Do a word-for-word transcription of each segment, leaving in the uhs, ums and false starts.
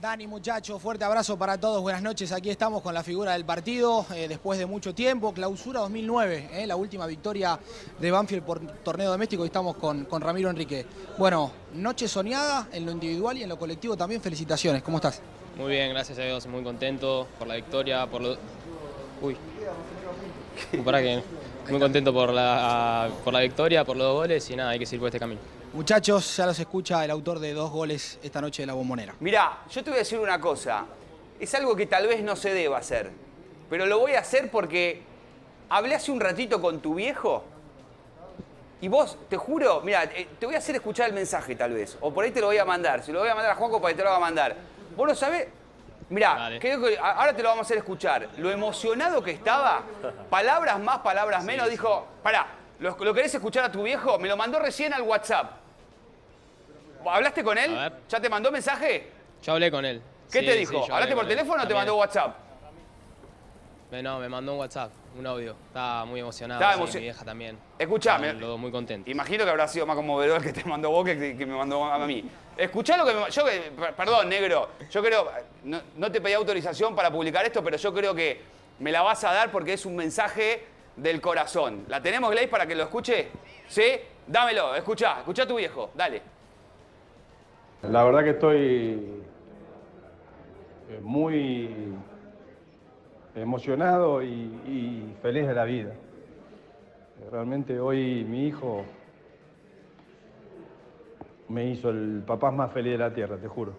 Dani, muchachos, fuerte abrazo para todos, buenas noches. Aquí estamos con la figura del partido, eh, después de mucho tiempo, clausura dos mil nueve, eh, la última victoria de Banfield por torneo doméstico, y estamos con, con Ramiro Enrique. Bueno, noche soñada en lo individual y en lo colectivo también, felicitaciones, ¿cómo estás? Muy bien, gracias a Dios, muy contento por la victoria, por lo... Uy, para que... Muy contento por la, por la victoria, por los dos goles y nada, hay que seguir por este camino. Muchachos, ya los escucha el autor de dos goles esta noche de la Bombonera. Mirá, yo te voy a decir una cosa. Es algo que tal vez no se deba hacer, pero lo voy a hacer porque hablé hace un ratito con tu viejo y vos, te juro, mira, te voy a hacer escuchar el mensaje tal vez, o por ahí te lo voy a mandar. Se lo voy a mandar a Juanjo para que te lo haga mandar. Vos no sabés. Mirá, creo que ahora te lo vamos a hacer escuchar. Lo emocionado que estaba, palabras más, palabras menos, sí, dijo, pará, ¿lo, ¿lo querés escuchar a tu viejo? Me lo mandó recién al WhatsApp. ¿Hablaste con él? ¿Ya te mandó mensaje? Yo hablé con él. ¿Qué sí, te dijo? Sí, ¿Hablaste por teléfono o te mandó WhatsApp? No, me mandó un WhatsApp, un audio. Estaba muy emocionado. Estaba sí, emocionado. Mi vieja también. Escuchame. Los dos muy contentos. Imagino que habrá sido más conmovedor el que te mandó vos que, que me mandó a mí. Escuchá lo que me... Yo, perdón, negro. Yo creo... No, no te pedí autorización para publicar esto, pero yo creo que me la vas a dar porque es un mensaje del corazón. ¿La tenemos, Gleice, para que lo escuche? ¿Sí? Dámelo. Escuchá. Escuchá a tu viejo. Dale. La verdad que estoy muy emocionado y, y feliz de la vida. Realmente hoy mi hijo me hizo el papá más feliz de la tierra, te juro.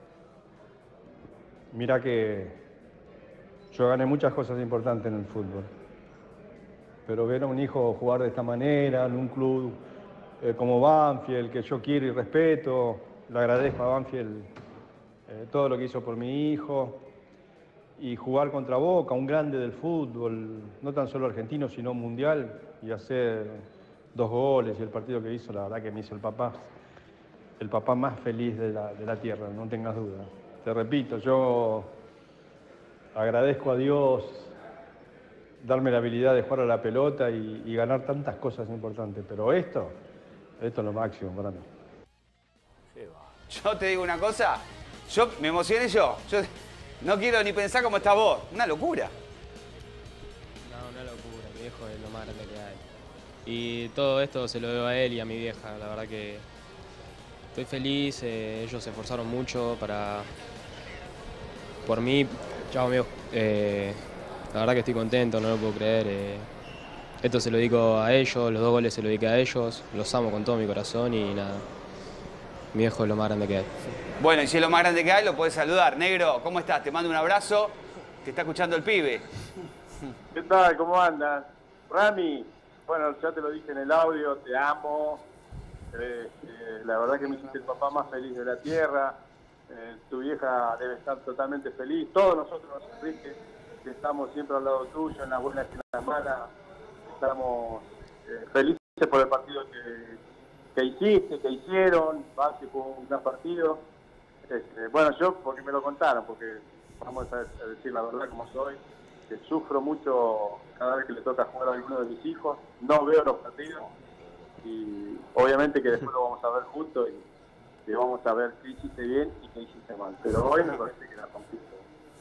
Mira que yo gané muchas cosas importantes en el fútbol, pero ver a un hijo jugar de esta manera en un club eh, como Banfield, que yo quiero y respeto, le agradezco a Banfield eh, todo lo que hizo por mi hijo, y jugar contra Boca, un grande del fútbol, no tan solo argentino, sino mundial, y hacer dos goles, y el partido que hizo, la verdad que me hizo el papá, el papá más feliz de la, de la tierra, no tengas duda. Te repito, yo agradezco a Dios darme la habilidad de jugar a la pelota y, y ganar tantas cosas importantes, pero esto, esto es lo máximo para mí. Yo te digo una cosa, yo me emocioné yo. yo No quiero ni pensar cómo estás vos. Una locura. No, una locura. Mi viejo es lo más grande que hay. Y todo esto se lo debo a él y a mi vieja. La verdad que estoy feliz. Eh, ellos se esforzaron mucho para... Por mí. Chao, amigo. Eh, la verdad que estoy contento, no lo puedo creer. Eh, esto se lo dedico a ellos, los dos goles se lo dediqué a ellos. Los amo con todo mi corazón y nada. Mi viejo es lo más grande que hay. Bueno, y si es lo más grande que hay, lo podés saludar. Negro, ¿cómo estás? Te mando un abrazo. Te está escuchando el pibe. ¿Qué tal? ¿Cómo andas? Rami, bueno, ya te lo dije en el audio, te amo. Eh, eh, la verdad que me hiciste el papá más feliz de la tierra. Eh, tu vieja debe estar totalmente feliz. Todos nosotros, Enrique, que estamos siempre al lado tuyo, en las buenas y en las malas, estamos eh, felices por el partido que... que hiciste, que hicieron, Basi jugó un gran partido. Este, bueno, yo porque me lo contaron, porque vamos a decir la verdad como soy, que sufro mucho cada vez que le toca jugar a alguno de mis hijos, no veo los partidos y obviamente que después lo vamos a ver juntos y, y vamos a ver qué hiciste bien y qué hiciste mal, pero hoy me parece que la rompiste.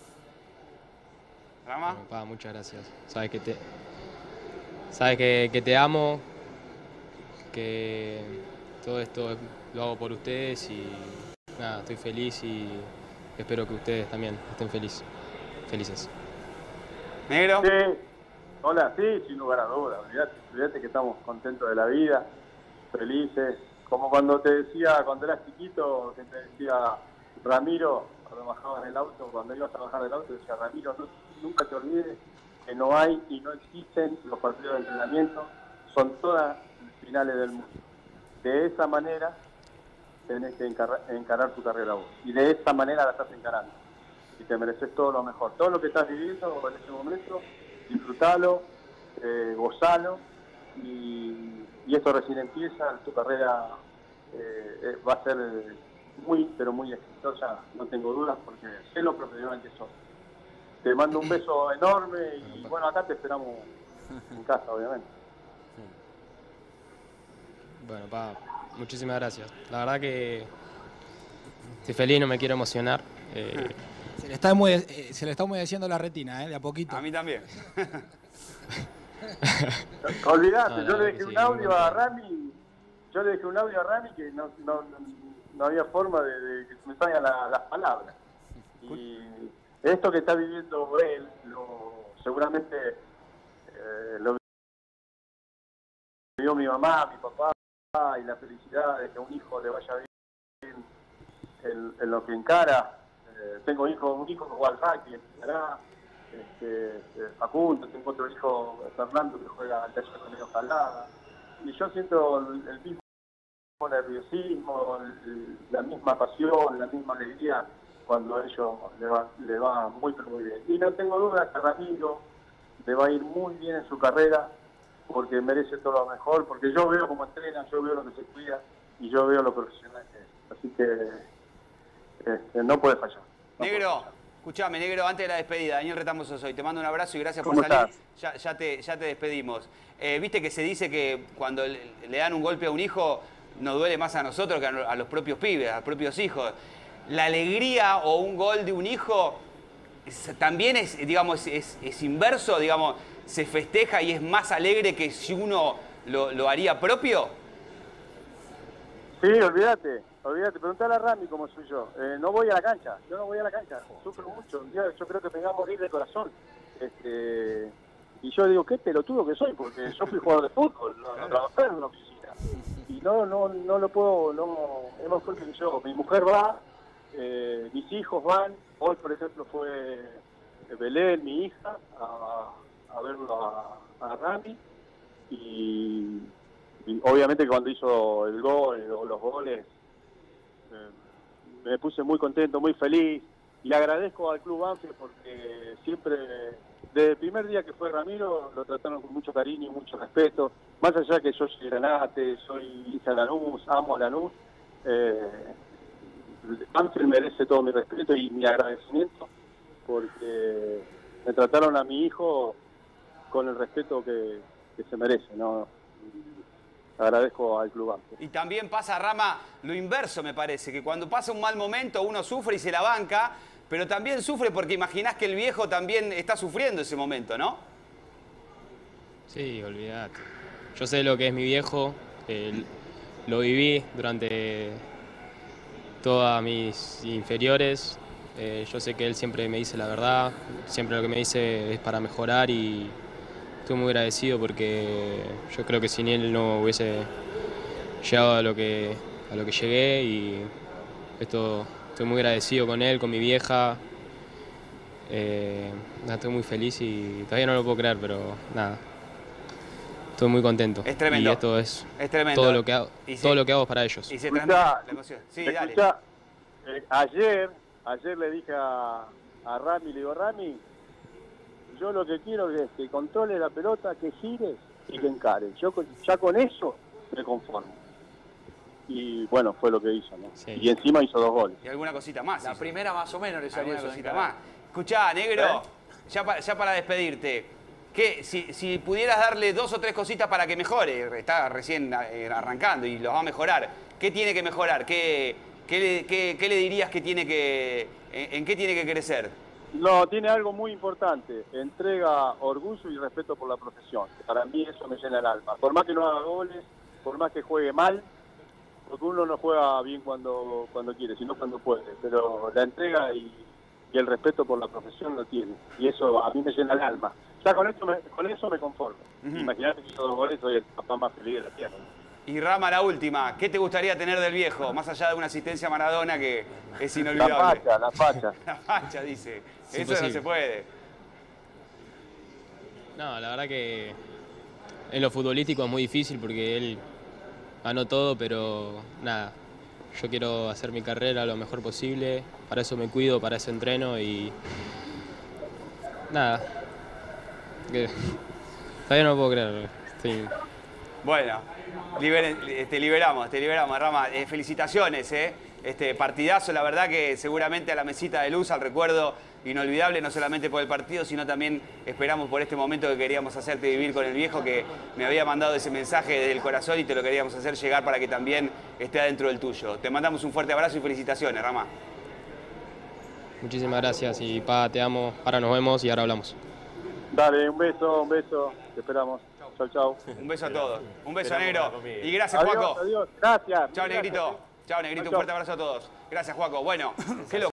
¿Rama? Bueno, pa, muchas gracias. Sabes que te, sabes que, que te amo, que todo esto lo hago por ustedes y nada, estoy feliz y espero que ustedes también estén feliz, felices. ¿Negro? Sí, hola, sí, sin lugar a dudas, olvidate, olvidate que estamos contentos de la vida, felices, como cuando te decía, cuando eras chiquito, que te decía Ramiro, cuando bajabas del auto, cuando ibas a bajar del auto, decía Ramiro, no, nunca te olvides que no hay y no existen los partidos de entrenamiento, son todas finales del mundo. De esa manera tenés que encarar, encarar tu carrera vos. Y de esa manera la estás encarando. Y te mereces todo lo mejor. Todo lo que estás viviendo en ese momento, disfrutalo, eh, gozalo. Y, y esto recién empieza, tu carrera eh, va a ser muy, pero muy exitosa, no tengo dudas, porque sé lo profesional que sos. Te mando un beso enorme y bueno, acá te esperamos en casa, obviamente. Bueno, pa, muchísimas gracias. La verdad que estoy feliz, no me quiero emocionar. Eh, Se le está, hume- eh, se le está humedeciendo la retina, ¿eh? De a poquito. A mí también. Olvidate, No, yo la le verdad dejé que un sí, audio muy a contento. Rami, yo le dejé un audio a Rami que no, no, no, no había forma de, de que se me salgan la- las palabras. Y esto que está viviendo él, lo, seguramente eh, lo vivió mi mamá, mi papá, y la felicidad de que a un hijo le vaya bien en, en lo que encara. Eh, tengo hijo, un hijo que juega al hockey, encará, este, eh, Facundo, tengo otro hijo, Fernando, que juega al taller con medio jalada. Y yo siento el, el mismo nerviosismo, el, la misma pasión, la misma alegría cuando a ellos le va, le va muy pero muy bien. Y no tengo duda que a Ramiro le va a ir muy bien en su carrera, porque merece todo lo mejor, porque yo veo cómo entrena, yo veo lo que se cuida y yo veo lo profesional que es. Así que este, no puede fallar. No Negro, puede fallar. escuchame, Negro, antes de la despedida, Daniel Retamoso soy, te mando un abrazo y gracias por ¿Cómo salir. estás? Ya, ya, te, ya te despedimos. Eh, Viste que se dice que cuando le, le dan un golpe a un hijo, nos duele más a nosotros que a, a los propios pibes, a los propios hijos. La alegría o un gol de un hijo es- también es, digamos, es, es inverso, digamos, se festeja y es más alegre que si uno lo, lo haría propio. Sí, olvídate, olvídate, preguntale a Rami cómo soy yo. Eh, no voy a la cancha, yo no voy a la cancha, sufro mucho. Un día yo creo que me voy a morir de corazón. Este, y yo digo, qué pelotudo que soy, porque yo fui jugador de fútbol, no, no trabajé en una oficina. Y no, no, no lo puedo, no, es más fuerte que yo. Mi mujer va, eh, mis hijos van. Hoy, por ejemplo, fue Belén, mi hija, a, a verlo a, a Rami. Y, y obviamente que cuando hizo el gol o los goles, eh, me puse muy contento, muy feliz. Y le agradezco al Club Banfield porque siempre, desde el primer día que fue Ramiro, lo trataron con mucho cariño y mucho respeto. Más allá que yo soy Granate, soy hincha de Lanús, amo a Lanús, eh, Banfield merece todo mi respeto y mi agradecimiento porque me trataron a mi hijo con el respeto que, que se merece, ¿no? Y agradezco al Club Banfield. Y también pasa, Rama, lo inverso me parece, que cuando pasa un mal momento uno sufre y se la banca, pero también sufre porque imaginás que el viejo también está sufriendo ese momento, ¿no? sí, olvídate. Yo sé lo que es mi viejo, eh, lo viví durante todas mis inferiores. Eh, yo sé que él siempre me dice la verdad, siempre lo que me dice es para mejorar y estoy muy agradecido porque yo creo que sin él no hubiese llegado a lo que, a lo que llegué y esto, estoy muy agradecido con él, con mi vieja. Eh, nada, estoy muy feliz y todavía no lo puedo creer, pero nada, estoy muy contento. Es tremendo. Y esto es, Es tremendo. todo lo que hago, Y se- todo lo que hago es para ellos. Y se Escuchá, transmite la emoción. Sí, dale. escuchá, eh, ayer, ayer le dije a, a Rami, le digo, Rami, yo lo que quiero es que controle la pelota, que gire y que encare. Yo con- ya con eso me conformo. Y bueno, fue lo que hizo, ¿no? Sí. Y encima hizo dos goles. Y alguna cosita más. La hizo. primera más o menos le salió Alguna eso. cosita de más. encarar. Escuchá, Negro, ¿Eh? ya, pa- ya para despedirte, ¿qué, si, si pudieras darle dos o tres cositas para que mejore, está recién eh, arrancando y los va a mejorar, ¿qué tiene que mejorar? ¿Qué, qué, le, qué- qué le dirías que tiene que, en, en qué tiene que crecer? No, tiene algo muy importante, entrega, orgullo y respeto por la profesión. Para mí eso me llena el alma. Por más que no haga goles, por más que juegue mal, porque uno no juega bien cuando, cuando quiere, sino cuando puede. Pero la entrega y, y el respeto por la profesión lo tiene. Y eso a mí me llena el alma. Ya con eso me, con eso me conformo. Ujú. Imagínate que hizo dos goles, soy el papá más feliz de la tierra. Y Rama, la última, ¿qué te gustaría tener del viejo? Más allá de una asistencia a Maradona que es La inolvidable. facha, la facha. La facha, dice. Es Eso no imposible. se puede. No, la verdad que en lo futbolístico es muy difícil porque él ganó todo, pero nada, yo quiero hacer mi carrera lo mejor posible, para eso me cuido, para eso entreno y nada, que todavía no lo puedo creer, estoy... Bueno, liberen- te liberamos, te liberamos, Rama. Eh, felicitaciones, ¿eh? Este partidazo, la verdad que seguramente a la mesita de luz, al recuerdo inolvidable, no solamente por el partido, sino también esperamos por este momento que queríamos hacerte vivir con el viejo, que me había mandado ese mensaje desde el corazón y te lo queríamos hacer llegar para que también esté adentro del tuyo. Te mandamos un fuerte abrazo y felicitaciones, Ramá. Muchísimas gracias y pa, te amo. Ahora nos vemos y ahora hablamos. Dale, un beso, un beso. Te esperamos. Chau, chau. Un beso a todos. Un beso, negro. Y gracias, Adiós, Juaco. adiós. Gracias. Chao, Negrito. Chao, Negrito. Un fuerte abrazo a todos. Gracias, Juaco. Bueno, qué loco.